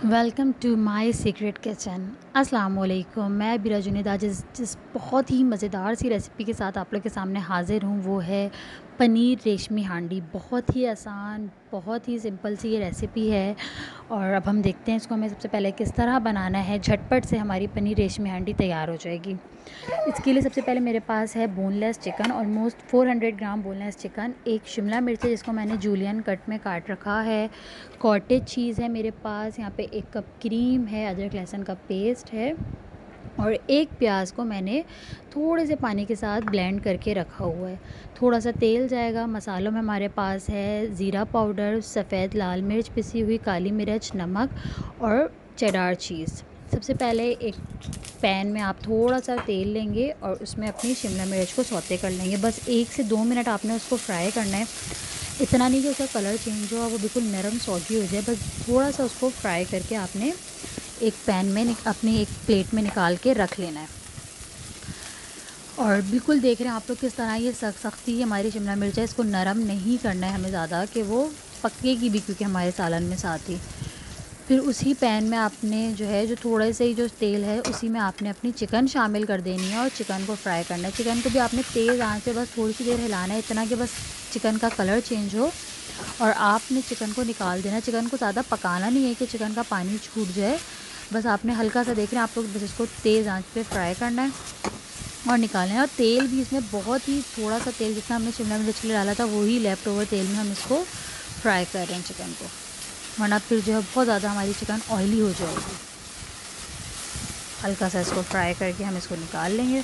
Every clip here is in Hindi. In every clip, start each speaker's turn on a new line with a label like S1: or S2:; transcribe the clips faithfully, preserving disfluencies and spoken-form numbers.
S1: Welcome to my secret kitchen. अस्सलाम वालेकुम। मैं बिरा जुनैद आज जिस जिस बहुत ही मज़ेदार सी रेसिपी के साथ आप लोग के सामने हाज़िर हूँ वो है पनीर रेशमी हांडी। बहुत ही आसान, बहुत ही सिंपल सी ये रेसिपी है और अब हम देखते हैं इसको हमें सबसे पहले किस तरह बनाना है। झटपट से हमारी पनीर रेशमी हांडी तैयार हो जाएगी। इसके लिए सबसे पहले मेरे पास है बोनलेस चिकन, ऑलमोस्ट चार सौ ग्राम बोनलेस चिकन, एक शिमला मिर्च है जिसको मैंने जूलियन कट में काट रखा है, कॉटेज चीज़ है मेरे पास, यहाँ पे एक कप क्रीम है, अदरक लहसुन का पेस्ट है और एक प्याज को मैंने थोड़े से पानी के साथ ब्लेंड करके रखा हुआ है। थोड़ा सा तेल जाएगा। मसालों में हमारे पास है ज़ीरा पाउडर, सफ़ेद लाल मिर्च पिसी हुई, काली मिर्च, नमक और चेडार चीज़। सबसे पहले एक पैन में आप थोड़ा सा तेल लेंगे और उसमें अपनी शिमला मिर्च को सौते कर लेंगे। बस एक से दो मिनट आपने उसको फ्राई करना है। इतना नहीं कि उसका कलर चेंज हो, वो बिल्कुल नरम सौगी हो जाए, बस थोड़ा सा उसको फ्राई करके आपने एक पैन में अपनी एक प्लेट में निकाल के रख लेना है। और बिल्कुल देख रहे हैं आप लोग किस तरह ये सख्त सख्ती हमारी शिमला मिर्च है, इसको नरम नहीं करना है हमें ज़्यादा कि वो पकेगी भी, क्योंकि हमारे सालन में साथ ही। फिर उसी पैन में आपने जो है जो थोड़े से ही जो तेल है उसी में आपने अपनी चिकन शामिल कर देनी है और चिकन को फ्राई करना है। चिकन को भी आपने तेज़ आंच पे बस थोड़ी सी देर हिलाना है, इतना कि बस चिकन का कलर चेंज हो और आपने चिकन को निकाल देना है। चिकन को ज़्यादा पकाना नहीं है कि चिकन का पानी छूट जाए, बस आपने हल्का सा देख रहे हैं आप लोग, बस इसको तेज़ आंच पे फ्राई करना है और निकालना है। और तेल भी इसमें बहुत ही थोड़ा सा तेल, जितना हमने शिमला मिर्च के लिए डाला था वही लेफ्ट ओवर तेल में हम इसको फ्राई कर रहे हैं चिकन को, वरना फिर जो है बहुत ज़्यादा हमारी चिकन ऑयली हो जाएगी। हल्का सा इसको फ्राई करके हम इसको निकाल लेंगे।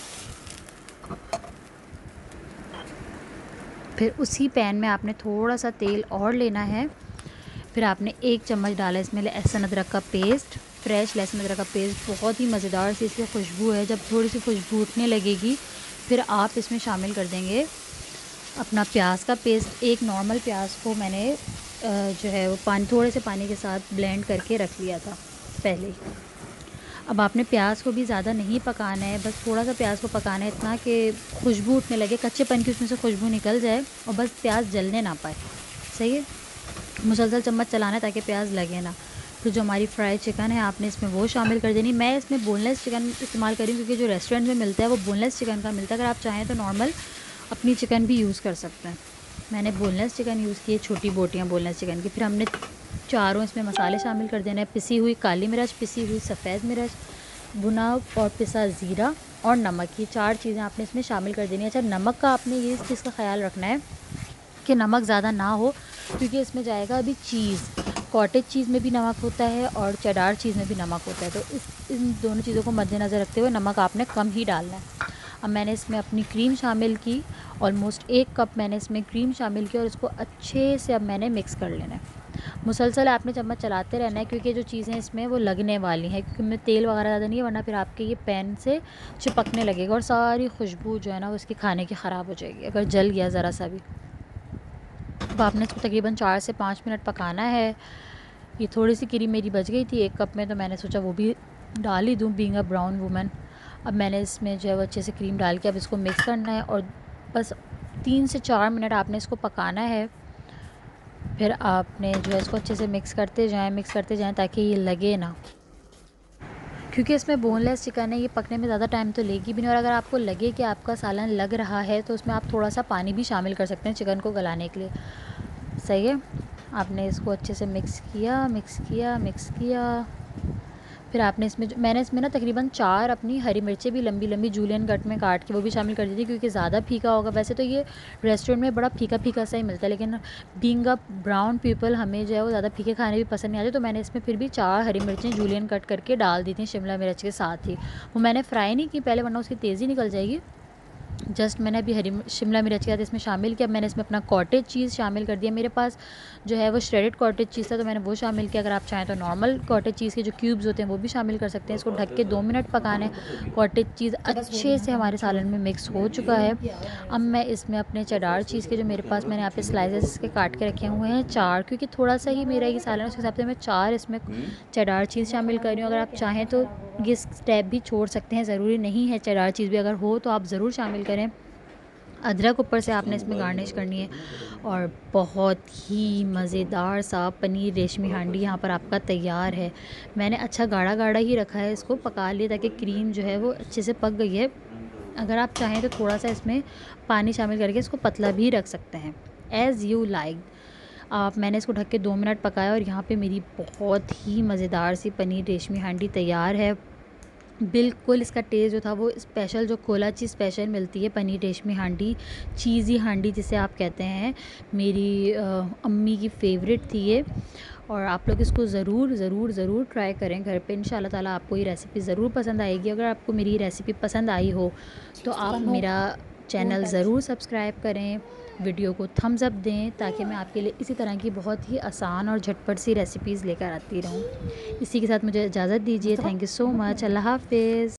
S1: फिर उसी पैन में आपने थोड़ा सा तेल और लेना है। फिर आपने एक चम्मच डाला इसमें लहसुन अदरक का पेस्ट, फ्रेश लहसुन अदरक का पेस्ट। बहुत ही मज़ेदार सी इसकी खुशबू है। जब थोड़ी सी खुशबू उठने लगेगी फिर आप इसमें शामिल कर देंगे अपना प्याज का पेस्ट। एक नॉर्मल प्याज को मैंने जो है वो पानी थोड़े से पानी के साथ ब्लेंड करके रख लिया था पहले ही। अब आपने प्याज को भी ज़्यादा नहीं पकाना है, बस थोड़ा सा प्याज को पकाना है, इतना कि खुशबू उठने लगे, कच्चेपन की उसमें से खुशबू निकल जाए और बस प्याज जलने ना पाए। सही है, मुसलसल चम्मच चलाना है ताकि प्याज लगे ना। फिर जो हमारी फ्राई चिकन है आपने इसमें वो शामिल कर देनी। मैं इसमें बोनलेस चिकन इस्तेमाल करी क्योंकि जो रेस्टोरेंट में मिलता है वो बोनलेस चिकन का मिलता है। अगर आप चाहें तो नॉर्मल अपनी चिकन भी यूज़ कर सकते हैं। मैंने बोनलेस चिकन यूज़ की है, छोटी बोटियाँ बोनलेस चिकन की। फिर हमने चारों इसमें मसाले शामिल कर देने हैं। पिसी हुई काली मिर्च, पिसी हुई सफ़ेद मिर्च, भुना और पिसा ज़ीरा और नमक, ये चार चीज़ें आपने इसमें शामिल कर देनी है। अच्छा, नमक का आपने ये इस चीज़ का ख्याल रखना है कि नमक ज़्यादा ना हो, क्योंकि इसमें जाएगा अभी चीज़। कॉटेज चीज़ में भी नमक होता है और चेडार चीज़ में भी नमक होता है, तो इस इन दोनों चीज़ों को मद्देनज़र रखते हुए नमक आपने कम ही डालना है। अब मैंने इसमें अपनी क्रीम शामिल की, ऑलमोस्ट एक कप मैंने इसमें क्रीम शामिल की और इसको अच्छे से अब मैंने मिक्स कर लेना है। मुसलसल आपने चम्मच चलाते रहना है क्योंकि जो चीज़ें इसमें वो लगने वाली हैं, क्योंकि में तेल वगैरह ज़्यादा नहीं है, वरना फिर आपके ये पैन से चिपकने लगेगा और सारी खुशबू जो है ना वो इसकी खाने की ख़राब हो जाएगी अगर जल गया ज़रा सा भी। अब आपने इसको तकरीबन चार से पाँच मिनट पकाना है। ये थोड़ी सी क्रीम मेरी बच गई थी एक कप में, तो मैंने सोचा वो भी डाल ही दूँ, बीइंग अ ब्राउन वुमन। अब मैंने इसमें जो है वो अच्छे से क्रीम डाल के अब इसको मिक्स करना है और बस तीन से चार मिनट आपने इसको पकाना है। फिर आपने जो है इसको अच्छे से मिक्स करते जाएं मिक्स करते जाएं ताकि ये लगे ना, क्योंकि इसमें बोनलेस चिकन है, ये पकने में ज़्यादा टाइम तो लेगी भी नहीं। और अगर आपको लगे कि आपका सालन लग रहा है तो उसमें आप थोड़ा सा पानी भी शामिल कर सकते हैं चिकन को गलाने के लिए। सही है, आपने इसको अच्छे से मिक्स किया मिक्स किया मिक्स किया। फिर आपने इसमें मैंने इसमें ना तकरीबन चार अपनी हरी मिर्चें भी लंबी लंबी जूलियन कट में काट के वो भी शामिल कर दी थी, क्योंकि ज़्यादा फीका होगा। वैसे तो ये रेस्टोरेंट में बड़ा फीका फीका सा ही मिलता है, लेकिन बीइंग अ ब्राउन पीपल हमें जो है वो ज़्यादा फीके खाने भी पसंद नहीं आते, तो मैंने इसमें फिर भी चार हरी मिर्चें जूलियन कट करके डाल दी थी शिमला मिर्च के साथ ही। वो मैंने फ्राई नहीं की पहले, वरना उसकी तेज़ी निकल जाएगी। जस्ट मैंने अभी हरी शिमला मिर्च के साथ इसमें शामिल किया। मैंने इसमें अपना कॉटेज चीज़ शामिल कर दिया। मेरे पास जो है वो श्रेडेड कॉटेज चीज़ था तो मैंने वो शामिल किया। अगर आप चाहें तो नॉर्मल कॉटेज चीज़ के जो क्यूब्स होते हैं वो भी शामिल कर सकते हैं। इसको ढक के दो मिनट पकाना है। कॉटेज चीज़ अच्छे से हमारे सालन में मिक्स हो चुका है। अब मैं इसमें अपने चेडार चीज़ के जो मेरे पास मैंने यहाँ पे स्लाइसेस के काट के रखे हुए हैं चार, क्योंकि थोड़ा सा ही मेरा ये सालन है उसके हिसाब से मैं चार इसमें चेडार चीज़ शामिल कर रही हूँ। अगर आप चाहें तो ये स्टेप भी छोड़ सकते हैं, ज़रूरी नहीं है। चेडार चीज़ भी अगर हो तो आप ज़रूर शामिल करें। अदरक ऊपर से आपने इसमें गार्निश करनी है। और बहुत ही मज़ेदार सा पनीर रेशमी हांडी यहाँ पर आपका तैयार है। मैंने अच्छा गाढ़ा गाढ़ा ही रखा है, इसको पका लिया ताकि क्रीम जो है वो अच्छे से पक गई है। अगर आप चाहें तो थोड़ा सा इसमें पानी शामिल करके इसको पतला भी रख सकते हैं, एज़ यू लाइक। आप मैंने इसको ढक के दो मिनट पकाया और यहाँ पे मेरी बहुत ही मज़ेदार सी पनीर रेशमी हांडी तैयार है। बिल्कुल इसका टेस्ट जो था वो स्पेशल, जो कोलाची स्पेशल मिलती है पनीर रेशमी हांडी, चीज़ी हांडी जिसे आप कहते हैं, मेरी अ, अम्मी की फ़ेवरेट थी ये। और आप लोग इसको ज़रूर ज़रूर ज़रूर ट्राई करें घर पे। इंशाल्लाह ताला आपको ये रेसिपी ज़रूर पसंद आएगी। अगर आपको मेरी ये रेसिपी पसंद आई हो तो आप मेरा चैनल ज़रूर सब्सक्राइब करें, वीडियो को थम्स अप दें, ताकि मैं आपके लिए इसी तरह की बहुत ही आसान और झटपट सी रेसिपीज़ लेकर आती रहूँ। इसी के साथ मुझे इजाज़त दीजिए। Thank you so much. अल्लाह हाफ़िज़।